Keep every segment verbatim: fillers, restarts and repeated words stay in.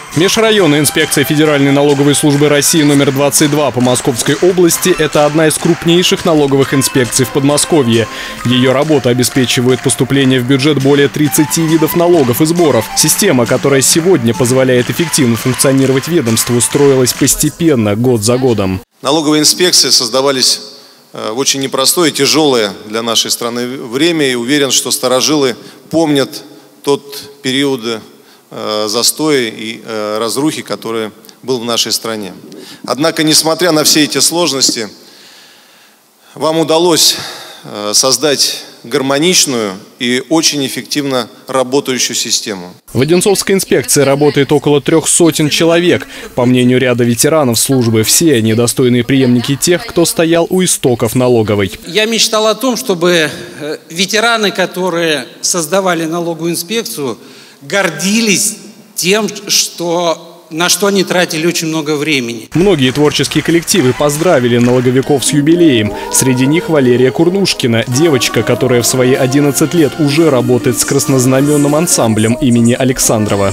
Межрайонная инспекция Федеральной налоговой службы России номер двадцать два по Московской области – это одна из крупнейших налоговых инспекций в Подмосковье. Ее работа обеспечивает поступление в бюджет более тридцати видов налогов и сборов. Система, которая сегодня позволяет эффективно функционировать ведомству, строилась постепенно, год за годом. Налоговые инспекции создавались в очень непростое и тяжелое для нашей страны время. И уверен, что старожилы помнят тот период застоя и разрухи, который был в нашей стране. Однако, несмотря на все эти сложности, вам удалось создать гармоничную и очень эффективно работающую систему. В Одинцовской инспекции работает около трех сотен человек. По мнению ряда ветеранов службы, все они достойные преемники тех, кто стоял у истоков налоговой. Я мечтал о том, чтобы ветераны, которые создавали налоговую инспекцию, гордились тем, что, на что они тратили очень много времени. Многие творческие коллективы поздравили налоговиков с юбилеем. Среди них Валерия Курнушкина, девочка, которая в свои одиннадцать лет уже работает с краснознаменным ансамблем имени Александрова.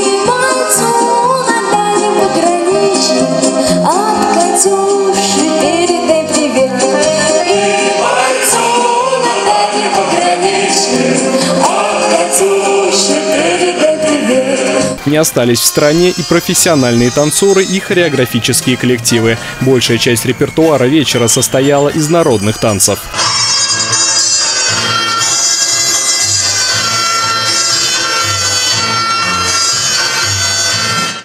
Не остались в стороне и профессиональные танцоры, и хореографические коллективы. Большая часть репертуара вечера состояла из народных танцев.